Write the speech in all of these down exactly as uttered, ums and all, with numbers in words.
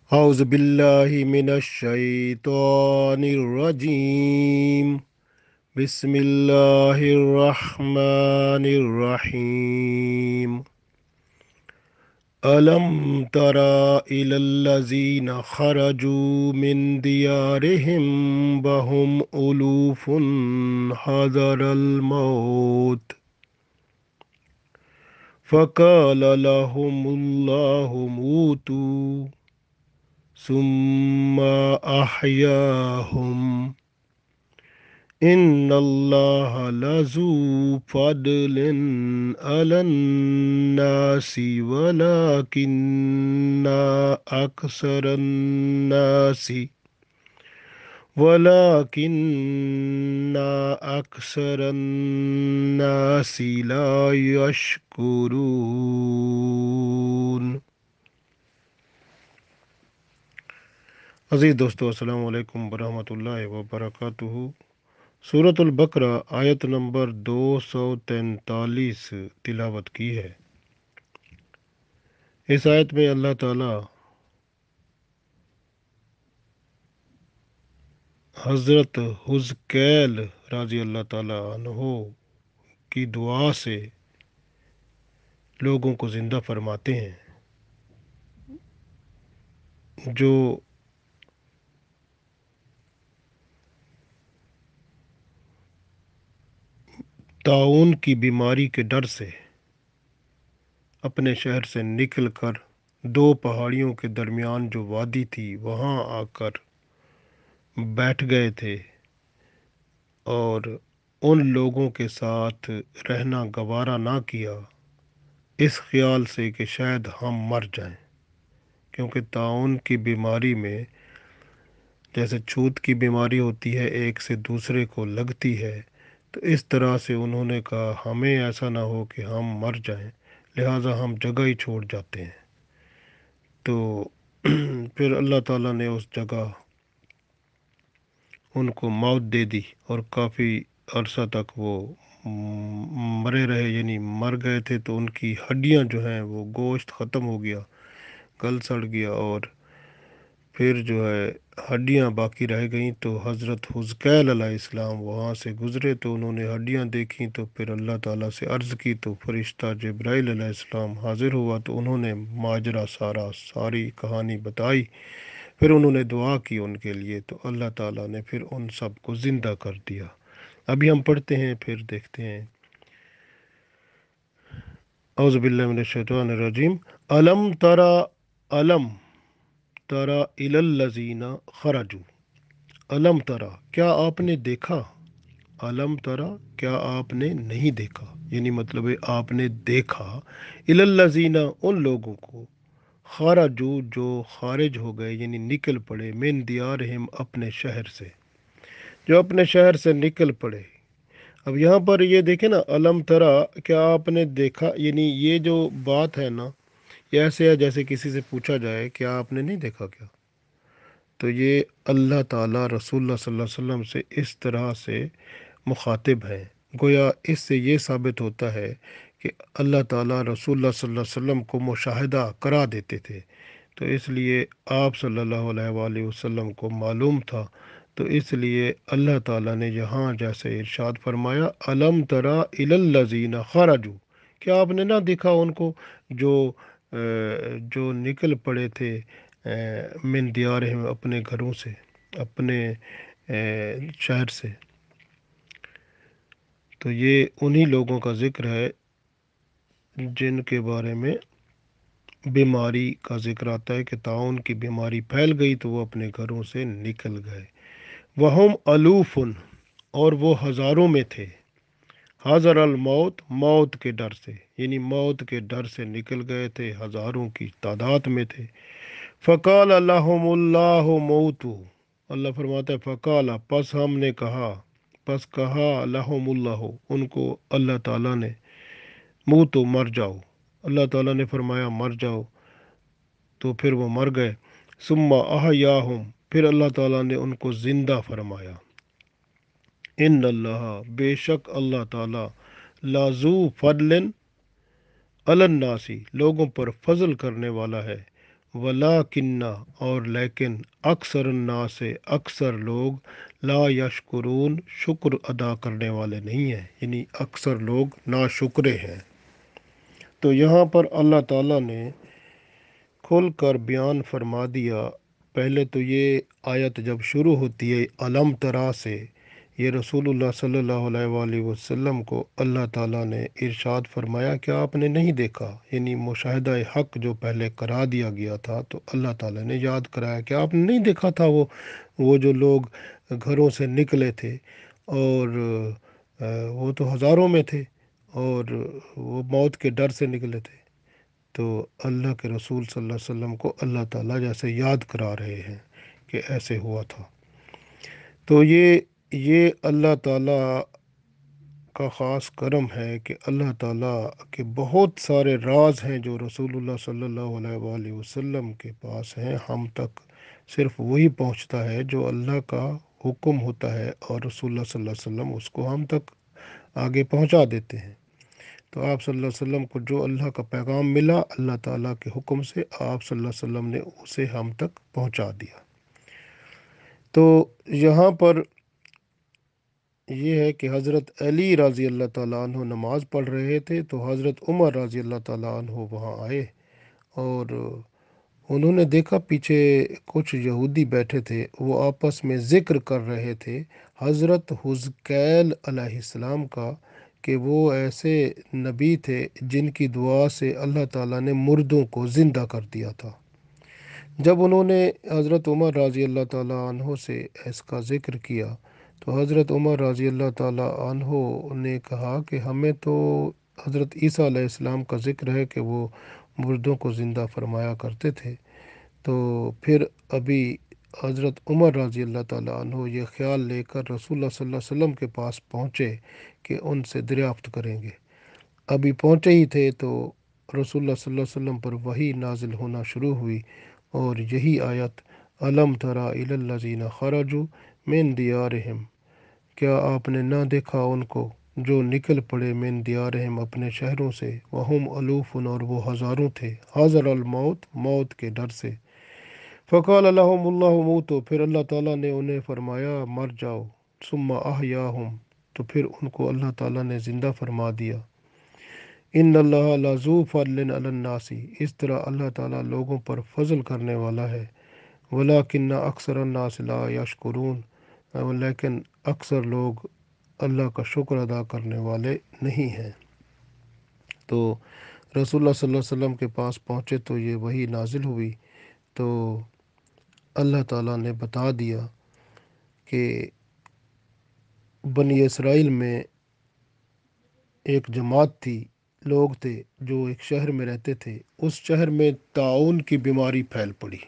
اعوذ باللہ من الشیطان الرجیم، بسم اللہ الرحمن الرحیم۔ الم تر الی الذین خرجوا من دیارہم وهم الوف حذر الموت فقال لهم اللہ موتوا ثم احیاہم ان اللہ لذو فضل علی الناس ولکن اکثر الناس ولکن اکثر الناس لا یشکرون۔ عزیز دوستو، السلام علیکم ورحمۃ اللہ وبرکاتہ۔ سورۃ البقرہ آیت نمبر دو سو تینتالیس تلاوت کی ہے۔ اس آیت میں اللہ تعالی حضرت حزقیل رضی اللہ تعالی عنہ کی دعا سے لوگوں کو زندہ فرماتے ہیں جو طاعون کی بیماری کے ڈر سے اپنے شہر سے نکل کر دو پہاڑیوں کے درمیان جو وادی تھی وہاں آ کر بیٹھ گئے تھے اور ان لوگوں کے ساتھ رہنا گوارا نہ کیا، اس خیال سے کہ شاید ہم مر جائیں، کیونکہ طاعون کی بیماری میں جیسے چھوت کی بیماری ہوتی ہے ایک سے دوسرے کو لگتی ہے، تو اس طرح سے انہوں نے کہا ہمیں ایسا نہ ہو کہ ہم مر جائیں، لہٰذا ہم جگہ ہی چھوڑ جاتے ہیں۔ تو پھر اللہ تعالیٰ نے اس جگہ ان کو موت دے دی اور کافی عرصہ تک وہ مرے رہے، یعنی مر گئے تھے، تو ان کی ہڈیاں جو ہیں وہ گوشت ختم ہو گیا، گل سڑ گیا، اور پھر جو ہے ہڈیاں باقی رہ گئیں۔ تو حضرت حزقیل علیہ السلام وہاں سے گزرے تو انہوں نے ہڈیاں دیکھیں، تو پھر اللہ تعالیٰ سے عرض کی تو فرشتہ جبرائیل علیہ السلام حاضر ہوا، تو انہوں نے ماجرا سارا ساری کہانی بتائی، پھر انہوں نے دعا کی ان کے لیے، تو اللہ تعالیٰ نے پھر ان سب کو زندہ کر دیا۔ ابھی ہم پڑھتے ہیں، پھر دیکھتے ہیں۔ اعوذ باللہ من الشیطان الرجیم۔ الم ترا الم ترا الی الذین خرجوا، الم ترا کیا آپ نے دیکھا، الم ترا کیا آپ نے نہیں دیکھا، یعنی مطلب ہے آپ نے دیکھا، الی الذین ان لوگوں کو، خرجوا جو خارج ہو گئے، یعنی نکل پڑے، من دیارہم اپنے شہر سے، جو اپنے شہر سے نکل پڑے۔ اب یہاں پر یہ دیکھیں نا، الم ترا کیا آپ نے دیکھا، یعنی یہ جو بات ہے نا، یہ ایسے ہے جیسے کسی سے پوچھا جائے کیا آپ نے نہیں دیکھا کیا، تو یہ اللہ تعالیٰ رسول اللہ صلی اللہ علیہ وسلم سے اس طرح سے مخاطب ہیں، گویا اس سے یہ ثابت ہوتا ہے کہ اللہ تعالیٰ رسول اللہ صلی اللہ علیہ وسلم کو مشاہدہ کرا دیتے تھے، تو اس لیے آپ صلی اللہ علیہ وآلہ وسلم کو معلوم تھا، تو اس لیے اللہ تعالیٰ نے یہاں جیسے ارشاد فرمایا الم ترا الی الذین خرجوا، کیا آپ نے نہ دیکھا ان کو جو جو نکل پڑے تھے من دیارہم اپنے گھروں سے، اپنے شہر سے۔ تو یہ انہی لوگوں کا ذکر ہے جن کے بارے میں بیماری کا ذکر آتا ہے کہ طاعون کی بیماری پھیل گئی تو وہ اپنے گھروں سے نکل گئے۔ وہم الوف اور وہ ہزاروں میں تھے، حذر الموت موت کے ڈر سے، یعنی موت کے ڈر سے نکل گئے تھے، ہزاروں کی تعداد میں تھے۔ فقال لهم اللہ موتو، اللہ فرماتا ہے فقال پس ہم نے کہا، پس کہا لهم اللہ ان کو اللہ تعالیٰ نے، موتو مر جاؤ، اللہ تعالیٰ نے فرمایا مر جاؤ، تو پھر وہ مر گئے۔ ثم احیاہم پھر اللہ تعالیٰ نے ان کو زندہ فرمایا۔ ان اللہ بے شک اللہ تعالیٰ لازو فضل علی الناس لوگوں پر فضل کرنے والا ہے، ولاکن اور لیکن اکثر الناس سے اکثر لوگ لا یشکرون شکر ادا کرنے والے نہیں ہیں، یعنی اکثر لوگ ناشکرے ہیں۔ تو یہاں پر اللہ تعالیٰ نے کھل کر بیان فرما دیا۔ پہلے تو یہ آیت جب شروع ہوتی ہے علم ترا سے، یہ رسول اللہ صلی اللہ علیہ وآلہ وسلم کو اللہ تعالیٰ نے ارشاد فرمایا کہ آپ نے نہیں دیکھا، یعنی مشاہدہ حق جو پہلے کرا دیا گیا تھا تو اللہ تعالیٰ نے یاد کرایا کہ آپ نے نہیں دیکھا تھا وہ وہ جو لوگ گھروں سے نکلے تھے، اور آ، وہ تو ہزاروں میں تھے، اور وہ موت کے ڈر سے نکلے تھے۔ تو اللہ کے رسول صلی اللہ علیہ وسلم کو اللہ تعالیٰ جیسے یاد کرا رہے ہیں کہ ایسے ہوا تھا۔ تو یہ یہ اللہ تعالیٰ کا خاص کرم ہے کہ اللہ تعالیٰ کے بہت سارے راز ہیں جو رسول اللہ صلی اللہ علیہ وآلہ وسلم کے پاس ہیں، ہم تک صرف وہی پہنچتا ہے جو اللہ کا حکم ہوتا ہے، اور رسول اللہ صلی اللہ علیہ وسلم اس کو ہم تک آگے پہنچا دیتے ہیں۔ تو آپ صلی اللہ علیہ وسلم کو جو اللہ کا پیغام ملا اللہ تعالیٰ کے حکم سے، آپ صلی اللہ علیہ وسلم نے اسے ہم تک پہنچا دیا۔ تو یہاں پر یہ ہے کہ حضرت علی رضی اللہ تعالیٰ عنہ نماز پڑھ رہے تھے، تو حضرت عمر رضی اللہ تعالیٰ عنہ وہاں آئے، اور انہوں نے دیکھا پیچھے کچھ یہودی بیٹھے تھے، وہ آپس میں ذکر کر رہے تھے حضرت حزقیل علیہ السلام کا، کہ وہ ایسے نبی تھے جن کی دعا سے اللہ تعالیٰ نے مردوں کو زندہ کر دیا تھا۔ جب انہوں نے حضرت عمر رضی اللہ تعالیٰ عنہ سے اس کا ذکر کیا تو حضرت عمر رضی اللہ تعالیٰ عنہ نے کہا کہ ہمیں تو حضرت عیسیٰ علیہ السلام کا ذکر ہے کہ وہ مردوں کو زندہ فرمایا کرتے تھے۔ تو پھر ابھی حضرت عمر رضی اللہ تعالیٰ عنہ یہ خیال لے کر رسول اللہ صلی اللہ علیہ وسلم کے پاس پہنچے کہ ان سے دریافت کریں گے۔ ابھی پہنچے ہی تھے تو رسول اللہ صلی اللہ علیہ وسلم پر وحی نازل ہونا شروع ہوئی، اور یہی آیت الم تری الی الذین خرجوا من دیارہم، کیا آپ نے نہ دیکھا ان کو جو نکل پڑے من دیارہم اپنے شہروں سے، وہم الوف اور وہ ہزاروں تھے، حذر الموت موت کے ڈر سے، فقال لهم اللہ موتو پھر اللہ تعالیٰ نے انہیں فرمایا مر جاؤ، ثم احیاہم تو پھر ان کو اللہ تعالیٰ نے زندہ فرما دیا۔ ان اللہ لذو فضل علی الناس، اس طرح اللہ تعالیٰ لوگوں پر فضل کرنے والا ہے، ولیکن اکثر الناس لا یشکرون، لیکن اکثر لوگ اللہ کا شکر ادا کرنے والے نہیں ہیں۔ تو رسول اللہ صلی اللہ علیہ وسلم کے پاس پہنچے تو یہ وحی نازل ہوئی، تو اللہ تعالیٰ نے بتا دیا کہ بنی اسرائیل میں ایک جماعت تھی، لوگ تھے جو ایک شہر میں رہتے تھے، اس شہر میں طاعون کی بیماری پھیل پڑی۔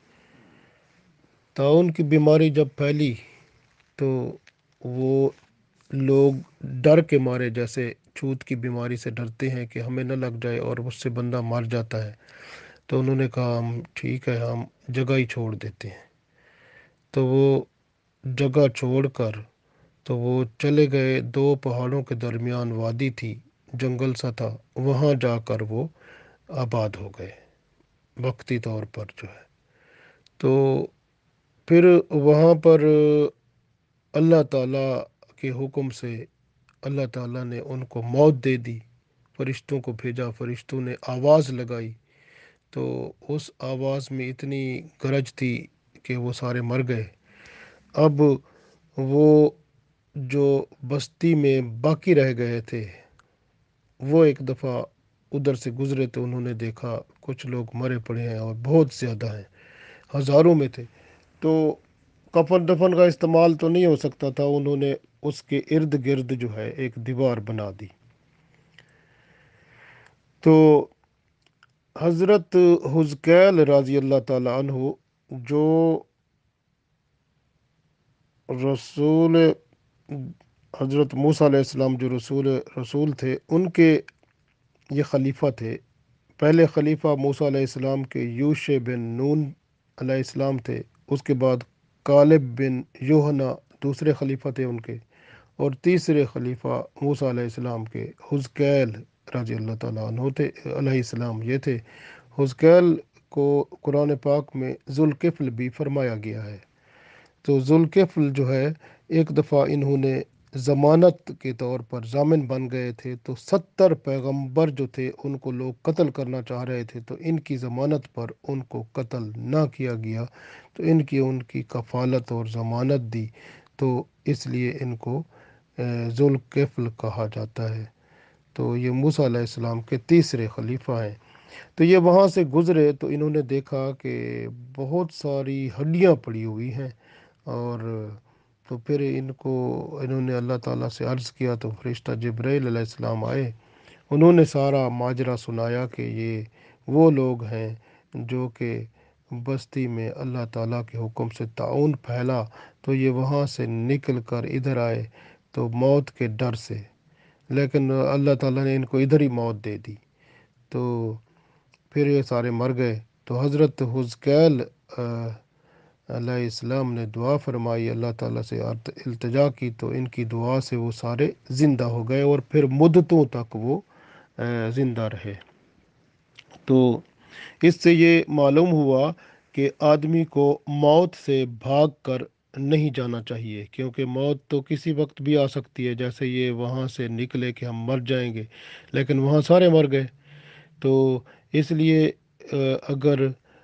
طاعون کی بیماری جب پھیلی تو وہ لوگ ڈر کے مارے، جیسے چھوت کی بیماری سے ڈرتے ہیں کہ ہمیں نہ لگ جائے اور اس سے بندہ مر جاتا ہے، تو انہوں نے کہا ہم ٹھیک ہے ہم جگہ ہی چھوڑ دیتے ہیں۔ تو وہ جگہ چھوڑ کر تو وہ چلے گئے، دو پہاڑوں کے درمیان وادی تھی، جنگل سا تھا، وہاں جا کر وہ آباد ہو گئے وقتی طور پر جو ہے۔ تو پھر وہاں پر اللہ تعالیٰ کے حکم سے اللہ تعالیٰ نے ان کو موت دے دی، فرشتوں کو بھیجا، فرشتوں نے آواز لگائی، تو اس آواز میں اتنی گرج تھی کہ وہ سارے مر گئے۔ اب وہ جو بستی میں باقی رہ گئے تھے وہ ایک دفعہ ادھر سے گزرے تو انہوں نے دیکھا کچھ لوگ مرے پڑے ہیں اور بہت زیادہ ہیں، ہزاروں میں تھے۔ تو کفن دفن کا استعمال تو نہیں ہو سکتا تھا، انہوں نے اس کے ارد گرد جو ہے ایک دیوار بنا دی۔ تو حضرت حزقیل رضی اللہ تعالیٰ عنہ جو رسول حضرت موسیٰ علیہ السلام جو رسول رسول تھے ان کے یہ خلیفہ تھے۔ پہلے خلیفہ موسیٰ علیہ السلام کے یوشع بن نون علیہ السلام تھے، اس کے بعد کالب بن یوحنا دوسرے خلیفہ تھے ان کے، اور تیسرے خلیفہ موسیٰ علیہ السلام کے حزقیل رضی اللہ تعالیٰ عنہ تھے علیہ السلام یہ تھے۔ حزقیل کو قرآن پاک میں ذوالکفل بھی فرمایا گیا ہے۔ تو ذوالکفل جو ہے، ایک دفعہ انہوں نے ضمانت کے طور پر ضامن بن گئے تھے، تو ستر پیغمبر جو تھے ان کو لوگ قتل کرنا چاہ رہے تھے، تو ان کی ضمانت پر ان کو قتل نہ کیا گیا، تو ان کی ان کی کفالت اور ضمانت دی، تو اس لیے ان کو ذوالکفل کہا جاتا ہے۔ تو یہ موسیٰ علیہ السلام کے تیسرے خلیفہ ہیں۔ تو یہ وہاں سے گزرے تو انہوں نے دیکھا کہ بہت ساری ہڈیاں پڑی ہوئی ہیں، اور تو پھر ان کو انہوں نے اللہ تعالیٰ سے عرض کیا، تو فرشتہ جبرائیل علیہ السلام آئے، انہوں نے سارا ماجرا سنایا کہ یہ وہ لوگ ہیں جو کہ بستی میں اللہ تعالیٰ کے حکم سے طاعون پھیلا، تو یہ وہاں سے نکل کر ادھر آئے تو موت کے ڈر سے، لیکن اللہ تعالیٰ نے ان کو ادھر ہی موت دے دی، تو پھر یہ سارے مر گئے۔ تو حضرت حزقیل علیہ السلام نے دعا فرمائی، اللہ تعالیٰ سے التجا کی، تو ان کی دعا سے وہ سارے زندہ ہو گئے، اور پھر مدتوں تک وہ زندہ رہے۔ تو اس سے یہ معلوم ہوا کہ آدمی کو موت سے بھاگ کر نہیں جانا چاہیے، کیونکہ موت تو کسی وقت بھی آ سکتی ہے، جیسے یہ وہاں سے نکلے کہ ہم مر جائیں گے، لیکن وہاں سارے مر گئے۔ تو اس لیے اگر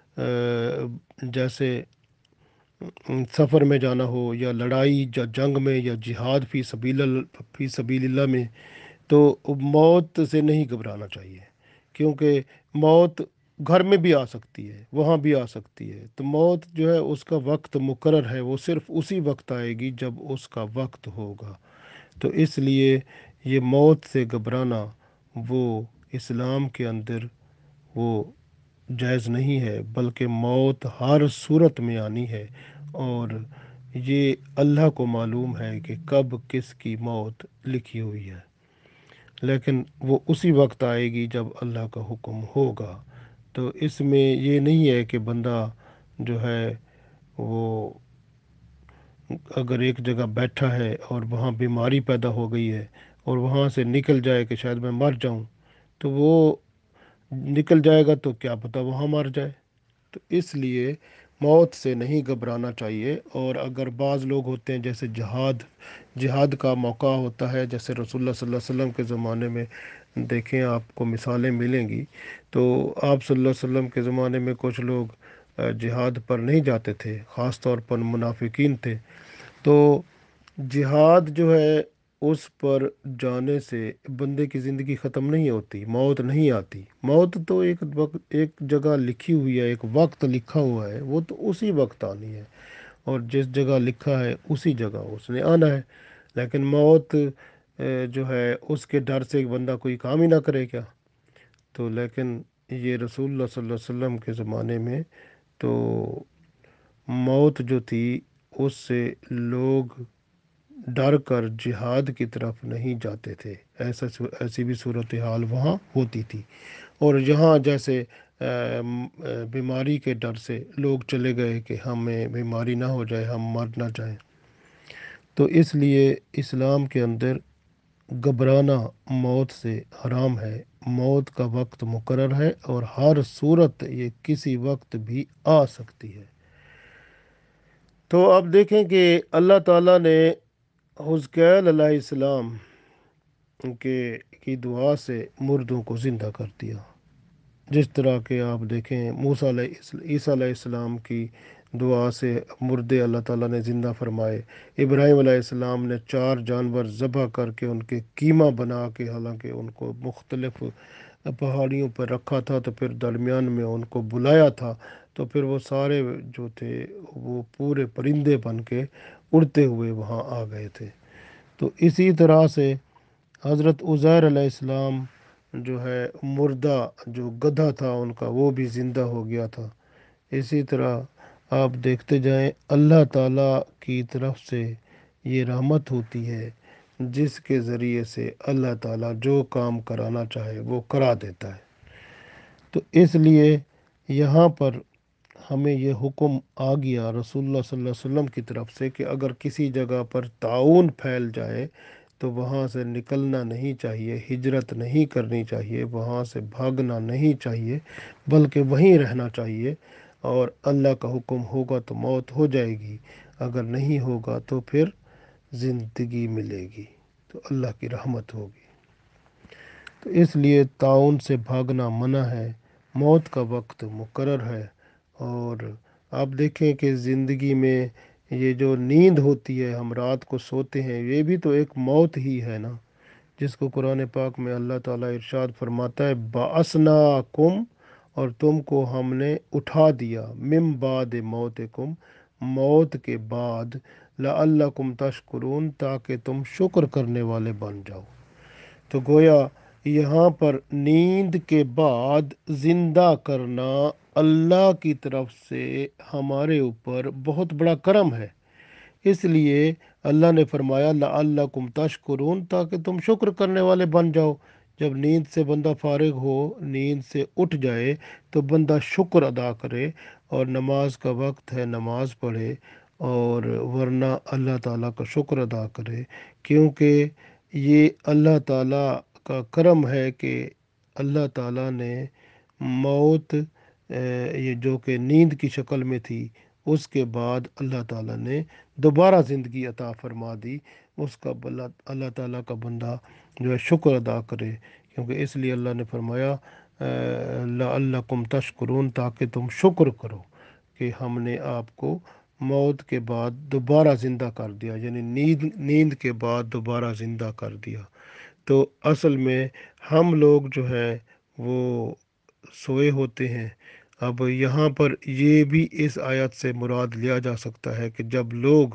جیسے سفر میں جانا ہو، یا لڑائی یا جنگ میں، یا جہاد فی سبیل فی سبیل اللہ میں، تو موت سے نہیں گھبرانا چاہیے، کیونکہ موت گھر میں بھی آ سکتی ہے، وہاں بھی آ سکتی ہے۔ تو موت جو ہے اس کا وقت مقرر ہے، وہ صرف اسی وقت آئے گی جب اس کا وقت ہوگا۔ تو اس لیے یہ موت سے گھبرانا وہ اسلام کے اندر وہ جائز نہیں ہے، بلکہ موت ہر صورت میں آنی ہے، اور یہ اللہ کو معلوم ہے کہ کب کس کی موت لکھی ہوئی ہے، لیکن وہ اسی وقت آئے گی جب اللہ کا حکم ہوگا۔ تو اس میں یہ نہیں ہے کہ بندہ جو ہے وہ اگر ایک جگہ بیٹھا ہے اور وہاں بیماری پیدا ہو گئی ہے، اور وہاں سے نکل جائے کہ شاید میں مر جاؤں، تو وہ نکل جائے گا تو کیا پتہ وہاں مر جائے۔ تو اس لیے موت سے نہیں گھبرانا چاہیے۔ اور اگر بعض لوگ ہوتے ہیں جیسے جہاد جہاد کا موقع ہوتا ہے، جیسے رسول اللہ صلی اللہ علیہ وسلم کے زمانے میں دیکھیں، آپ کو مثالیں ملیں گی، تو آپ صلی اللہ علیہ وسلم کے زمانے میں کچھ لوگ جہاد پر نہیں جاتے تھے، خاص طور پر منافقین تھے۔ تو جہاد جو ہے اس پر جانے سے بندے کی زندگی ختم نہیں ہوتی، موت نہیں آتی۔ موت تو ایک وقت ایک جگہ لکھی ہوئی ہے، ایک وقت لکھا ہوا ہے، وہ تو اسی وقت آنی ہے، اور جس جگہ لکھا ہے اسی جگہ اس نے آنا ہے۔ لیکن موت جو ہے اس کے ڈر سے بندہ کوئی کام ہی نہ کرے کیا؟ تو لیکن یہ رسول اللہ صلی اللہ علیہ وسلم کے زمانے میں تو موت جو تھی اس سے لوگ ڈر کر جہاد کی طرف نہیں جاتے تھے، ایسا ایسی بھی صورتحال وہاں ہوتی تھی۔ اور یہاں جیسے بیماری کے ڈر سے لوگ چلے گئے کہ ہمیں بیماری نہ ہو جائے، ہم مر نہ جائیں۔ تو اس لیے اسلام کے اندر گھبرانا موت سے حرام ہے، موت کا وقت مقرر ہے، اور ہر صورت یہ کسی وقت بھی آ سکتی ہے۔ تو اب دیکھیں کہ اللہ تعالیٰ نے حزقیل علیہ السلام کے کی دعا سے مردوں کو زندہ کر دیا، جس طرح کہ آپ دیکھیں موسیٰ علیہ عیسیٰ علیہ السلام کی دعا سے مردے اللہ تعالیٰ نے زندہ فرمائے۔ ابراہیم علیہ السلام نے چار جانور ذبح کر کے ان کے قیمہ بنا کے، حالانکہ ان کو مختلف پہاڑیوں پر رکھا تھا، تو پھر درمیان میں ان کو بلایا تھا، تو پھر وہ سارے جو تھے وہ پورے پرندے بن کے اڑتے ہوئے وہاں آ گئے تھے۔ تو اسی طرح سے حضرت عزیر علیہ السلام جو ہے مردہ جو گدھا تھا ان کا، وہ بھی زندہ ہو گیا تھا۔ اسی طرح آپ دیکھتے جائیں، اللہ تعالیٰ کی طرف سے یہ رحمت ہوتی ہے جس کے ذریعے سے اللہ تعالیٰ جو کام کرانا چاہے وہ کرا دیتا ہے۔ تو اس لیے یہاں پر ہمیں یہ حکم آ گیا رسول اللہ صلی اللہ علیہ وسلم کی طرف سے کہ اگر کسی جگہ پر طاعون پھیل جائے تو وہاں سے نکلنا نہیں چاہیے، ہجرت نہیں کرنی چاہیے، وہاں سے بھاگنا نہیں چاہیے، بلکہ وہیں رہنا چاہیے۔ اور اللہ کا حکم ہوگا تو موت ہو جائے گی، اگر نہیں ہوگا تو پھر زندگی ملے گی، تو اللہ کی رحمت ہوگی۔ تو اس لیے تعاون سے بھاگنا منع ہے، موت کا وقت مقرر ہے۔ اور آپ دیکھیں کہ زندگی میں یہ جو نیند ہوتی ہے، ہم رات کو سوتے ہیں، یہ بھی تو ایک موت ہی ہے نا، جس کو قرآن پاک میں اللہ تعالیٰ ارشاد فرماتا ہے بَعَثْنَاكُمْ، اور تم کو ہم نے اٹھا دیا، مِن بعد موتکم، موت کے بعد، لعلکم تشکرون، تاکہ تم شکر کرنے والے بن جاؤ۔ تو گویا یہاں پر نیند کے بعد زندہ کرنا اللہ کی طرف سے ہمارے اوپر بہت بڑا کرم ہے، اس لیے اللہ نے فرمایا لعلکم تشکرون، تاکہ تم شکر کرنے والے بن جاؤ۔ جب نیند سے بندہ فارغ ہو، نیند سے اٹھ جائے، تو بندہ شکر ادا کرے، اور نماز کا وقت ہے نماز پڑھے، اور ورنہ اللہ تعالیٰ کا شکر ادا کرے، کیونکہ یہ اللہ تعالیٰ کا کرم ہے کہ اللہ تعالیٰ نے موت اے، یہ جو کہ نیند کی شکل میں تھی، اس کے بعد اللہ تعالیٰ نے دوبارہ زندگی عطا فرما دی۔ اس کا اللہ اللہ تعالیٰ کا بندہ جو ہے شکر ادا کرے، کیونکہ اس لیے اللہ نے فرمایا لعلکم تشکرون، تاکہ تم شکر کرو کہ ہم نے آپ کو موت کے بعد دوبارہ زندہ کر دیا، یعنی نیند نیند کے بعد دوبارہ زندہ کر دیا۔ تو اصل میں ہم لوگ جو ہیں وہ سوئے ہوتے ہیں۔ اب یہاں پر یہ بھی اس آیت سے مراد لیا جا سکتا ہے کہ جب لوگ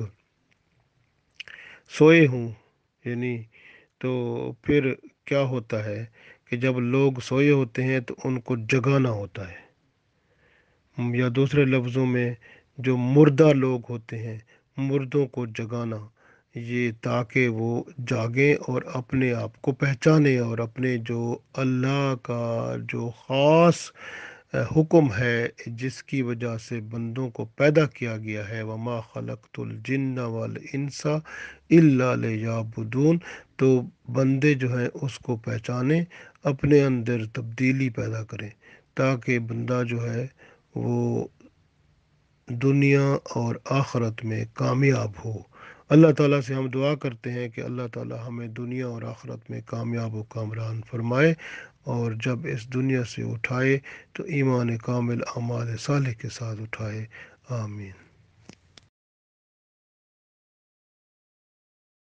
سوئے ہوں، یعنی تو پھر کیا ہوتا ہے کہ جب لوگ سوئے ہوتے ہیں تو ان کو جگانا ہوتا ہے، یا دوسرے لفظوں میں جو مردہ لوگ ہوتے ہیں، مردوں کو جگانا، یہ تاکہ وہ جاگیں اور اپنے آپ کو پہچانیں، اور اپنے جو اللہ کا جو خاص حکم ہے جس کی وجہ سے بندوں کو پیدا کیا گیا ہے، وما خلقت الجن والانس الا لیعبدون، تو بندے جو ہیں اس کو پہچانیں، اپنے اندر تبدیلی پیدا کریں، تاکہ بندہ جو ہے وہ دنیا اور آخرت میں کامیاب ہو۔ اللہ تعالیٰ سے ہم دعا کرتے ہیں کہ اللہ تعالیٰ ہمیں دنیا اور آخرت میں کامیاب و کامران فرمائے، اور جب اس دنیا سے اٹھائے تو ایمان کامل اعمال صالح کے ساتھ اٹھائے۔ آمین۔